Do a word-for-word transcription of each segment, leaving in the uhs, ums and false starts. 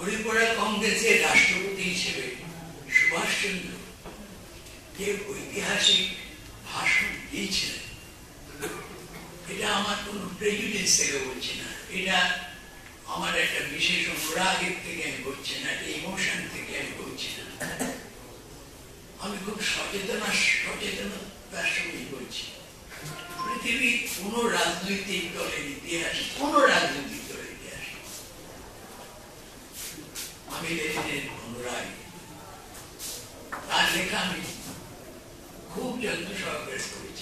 হরিপুরা কংগ্রেসের রাষ্ট্রপতি হিসেবে সুভাষ চন্দ্র যে ঐতিহাসিক ভাষণ দিয়েছিলেন, এটা আমার কোনো প্রেজুডিস থেকে বলছি না, এটা আমার একটা বিশেষ অনুরাগের থেকে আমি বলছি না, একটা ইমোশন থেকে আমি বলছি না, আমি খুব সচেতনা সচেতনতার সঙ্গে বলছি। পৃথিবীর কোন রাজনৈতিক দলের ইতিহাস, কোন রাজনৈতিক দলের ইতিহাস আমি লেনিনের অনুরাগী, তার লেখা আমি খুব যত্ন সহকারে করেছি।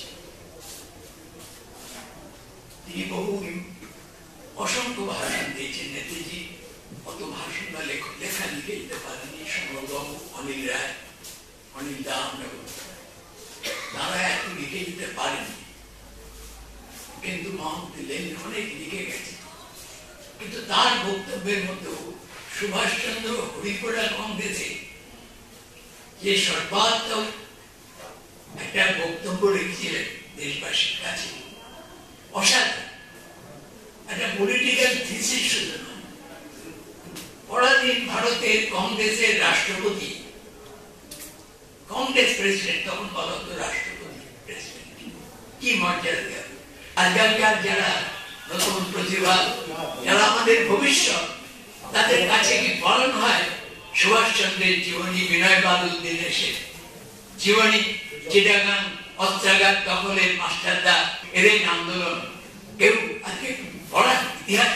তিনি বহু অসংখ্য ভাষণ দিয়েছেন। নেতাজি অত ভাষণ বা লেখা লিখে যেতে পারেনি, সমরবাবু, অনিল রায়, অনিল দা, আমরা তারা এত লিখে যেতে পারেনি, কিন্তু মহামতি লেনিন অনেক লিখে গেছে। কিন্তু তার বক্তব্যের মধ্যেও সুভাষচন্দ্র হরিপুরা কংগ্রেসে যে সর্বাত্মক একটা বক্তব্য রেখেছিলেন দেশবাসীর কাছে, অসাধারণ একটা পলিটিক্যাল থিসিস শুধু নয়। পরাধীন ভারতের কংগ্রেসের রাষ্ট্রপতি, কংগ্রেস প্রেসিডেন্ট, তখন বলা হতো রাষ্ট্রপতি প্রেসিডেন্ট, কি মর্যাদা দেওয়া। আজকালকার যারা নতুন প্রতিভা, যারা আমাদের ভবিষ্যৎ, তাদের কাছে কি পালন হয় সুভাষচন্দ্রের জীবনী, বিনয় বাদল দীনেশের জীবনী, চিটাগাং অস্ত্রাগার দখলের মাস্টারদা, এদের আন্দোলন, কেউ আজকে পড়া ইতিহাস?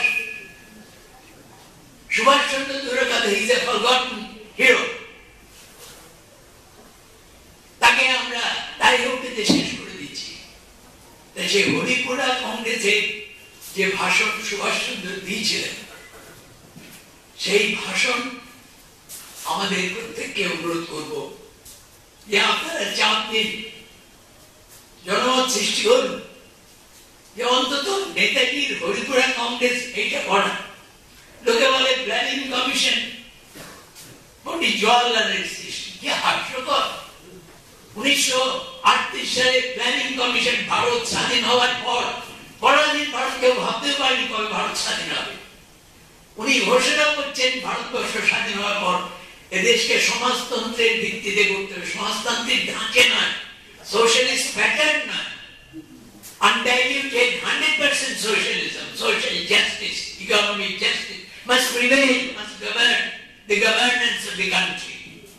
সুভাষচন্দ্র দূরের কথা, he is a forgotten hero. তাকে আমরা তাই হোকতে শেষ করে দিচ্ছি। তাই সেই হরিপুরা কংগ্রেসে যে ভাষণ সুভাষচন্দ্র দিয়েছিলেন, সেই ভাষণ আমাদের প্রত্যেককে অনুরোধ করব যে আপনারা চাপ দিন, জনমত সৃষ্টি করুন, যে অন্তত নেতাজির হরিপুরা কংগ্রেস এইটা করা। লোকে বলে প্ল্যানিং কমিশন, পন্ডিত জওয়াহরলালের সৃষ্টি, কি হাস্যকর। উনিশশো আটত্রিশ সালে প্ল্যানিং কমিশন, ভারত স্বাধীন হওয়ার পর, পরাধীন ভারত কেউ ভাবতেও পারেনি কবে ভারত স্বাধীন হবে। উনি ঘোষণা করছেন ভারতবর্ষ স্বাধীন হওয়ার পর এদেশকে সমাজতন্ত্রের ভিত্তিতে করতে হবে, সমাজতান্ত্রিক ধাঁচে নয়, সোশ্যালিস্ট প্যাটার্ন নয়, undiluted one hundred percent socialism, social justice, economic justice must prevail, must govern the governance of the country.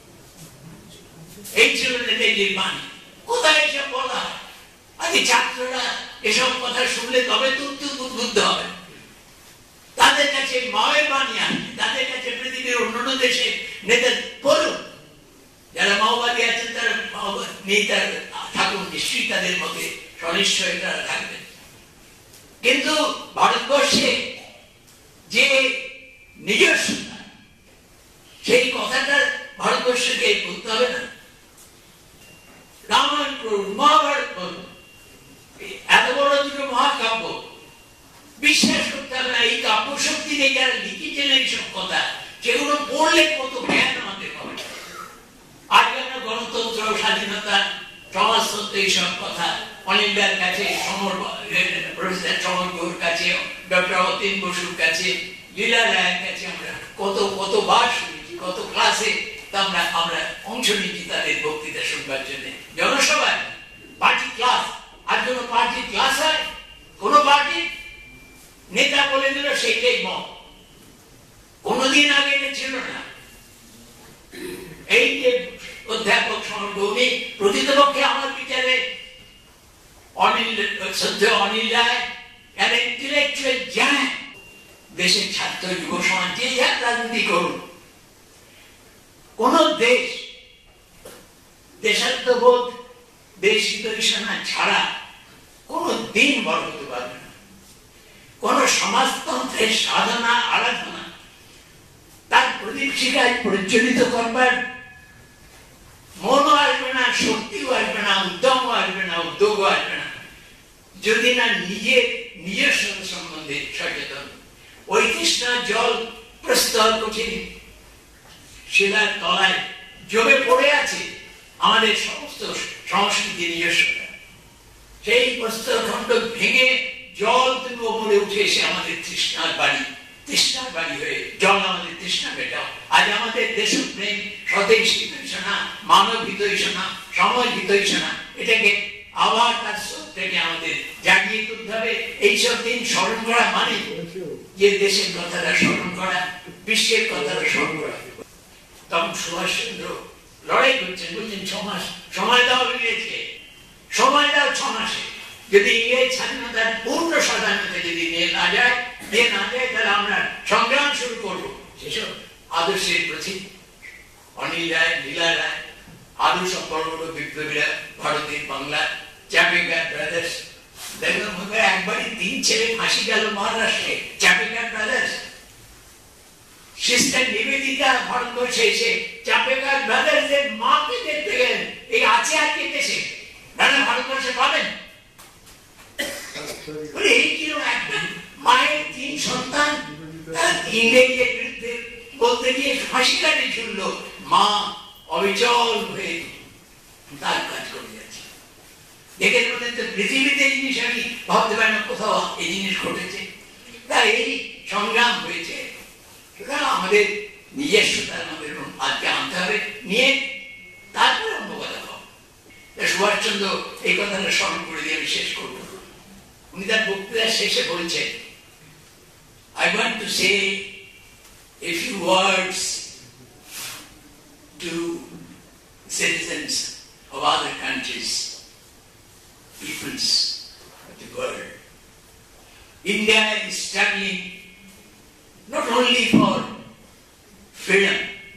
এই ছিল নেতাজির বাণী। কোথায় এসব বলা হয়? আগে ছাত্ররা এসব কথা শুনলে তবে তো উদ্বুদ্ধ হবে। তাদের কাছে মায়ের বাণী আসে, তাদের কাছে পৃথিবীর অন্যান্য দেশে নেতা বলুন, যারা মাওবাদী আছেন তারা নেতা থাকুন, নিশ্চয়ই তাদের মধ্যে সনিশ্চয় তারা থাকবেন। কিন্তু ভারতবর্ষে যে নিজস্বতা, সেই কথাটা ভারতবর্ষকে বলতে হবে না? রামায়ণ করুন, মহাভারত করুন, এত বড় দুটো মহাকাব্য, বিশ্বাস করতে হবে না এই কাব্য শক্তি নেই যারা লিখেছেন এইসব কথা, যেগুলো পড়লে কত জ্ঞান আমাদের হবে। আজকে আমরা গণতন্ত্র, স্বাধীনতা, সমাজতন্ত্র, এইসব কথা অনিন্দার কাছে, সমর প্রফেসর সমর গুহর কাছে, ডক্টর অতীন বসুর কাছে, লীলা রায়ের কাছে আমরা কত কতবার শুনেছি, কত ক্লাসে আমরা আমরা অংশ নিচ্ছি তাদের বক্তৃতা শুনবার জন্য। জনসভায় পার্টি ক্লাস, আর জন্য পার্টি ক্লাস হয়, কোন পার্টি নেতা বলে দিল সেইটাই মত, কোনদিন আগে এটা ছিল না। এই যে অধ্যাপক সমরভূমি, প্রকৃতপক্ষে আমার বিচারে অনিল সদ্য অনিল রায় এর ইন্টেলেকচুয়াল জ্ঞান, দেশের ছাত্র যুব সমাজ যে যাক রাজনীতি করুন, কোন দেশ দেশাত্মবোধ, দেশ হিতৈষণা ছাড়া কোন দিন বড় হতে পারবে না। কোন সমাজতন্ত্রের সাধনা আরাধনা তার প্রদীপ শিখায় প্রজ্বলিত করবার মনও আসবে না, শক্তিও আসবে না, উদ্যমও আসবে না, উদ্যোগও আসবে না, যদি না নিজের নিজস্ব সম্বন্ধে সচেতন। ওই তৃষ্ণার জল প্রস্তর কঠিন শিলার তলায় জমে পড়ে আছে আমাদের সমস্ত সংস্কৃতি নিজস্বতা। সেই প্রস্তর খণ্ড ভেঙে জল তুমি ওপরে উঠে এসে আমাদের তৃষ্ণার বাড়ি, তৃষ্ণার বাড়ি হয়ে জল আমাদের তৃষ্ণা মেটাও। আজ আমাদের দেশপ্রেম, স্বদেশ হিতৈষণা, মানব হিতৈষণা, সমাজ হিতৈষণা, এটাকে আবার তার স্রোতটাকে আমাদের জাগিয়ে তুলতে হবে। এইসব দিন স্মরণ করা মানে যে দেশের কথাটা স্মরণ করা, বিশ্বের কথাটা স্মরণ করা। তখন সুভাষচন্দ্র লড়াই করছেন, বলছেন ছ মাস সময় দেওয়া হয়েছে, সময় দাও ছ মাসে। যদি ইংরেজ স্বাধীনতার পূর্ণ স্বাধীনতা যদি নিয়ে না যায় নিয়ে না যায় তাহলে আমরা সংগ্রাম শুরু করবো। সেসব আদর্শের প্রতি অনিল রায়, লীলা রায়, আরো সব বড় বড় বিপ্লবীরা ভারতের বাংলা, চাপেকার ব্রাদার্স, দেখলাম একবারই তিন ছেলে ফাঁসি গেল মহারাষ্ট্রে, চাপেকার ব্রাদার্স। সিস্টার নিবেদিতা ভারতবর্ষে এসে চাপেকার ব্রাদার্সের মাকে দেখতে গেলেন। এই আছে আর কে দেশে নানা ভারতবর্ষে পাবেন? এই কিরকম একটা মায়ের তিন সন্তান ইংরেজের বিরুদ্ধে বলতে গিয়ে ফাঁসি কাটে ঝুলল, মা অবিচল হয়ে তার কাজ করে যাচ্ছে। দেখে বলতেন তো পৃথিবীতে এই জিনিস আমি ভাবতে পারি না কোথাও এই জিনিস ঘটেছে। তাই এই সংগ্রাম হয়েছে। সুতরাং আমাদের নিজস্বতা আমাদের আজকে আনতে হবে, নিয়ে তারপরে অন্য কথা পাবো। সুভাষচন্দ্র এই কথাটা স্মরণ করে দিয়ে আমি শেষ করবো। উনি তার বক্তৃতার শেষে বলছেন, I want to say a few words to citizens of other countries, peoples of the world. India is struggling not only for freedom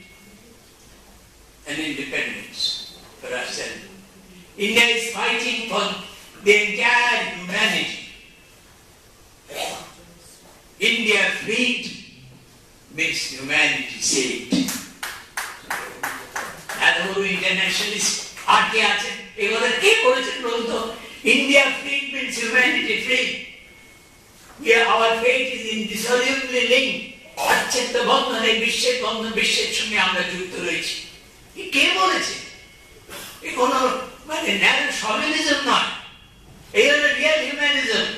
and independence for ourselves. India is fighting for the entire humanity. India freed means humanity saved. এত বড় ইন্টারন্যাশনালিস্ট আর কে আছে? এই কথা কে বলেছেন বলুন তো? India freed means humanity freed. Yeah, our fate is indissolubly linked. অচ্ছেদ্য বন্ধন, এই বিশ্বের বন্ধন, বিশ্বের সঙ্গে আমরা যুক্ত রয়েছি। কে বলেছে? এ কোন মানে ন্যারো শভিনিজম নয়, এই হলো রিয়েল হিউম্যানিজম।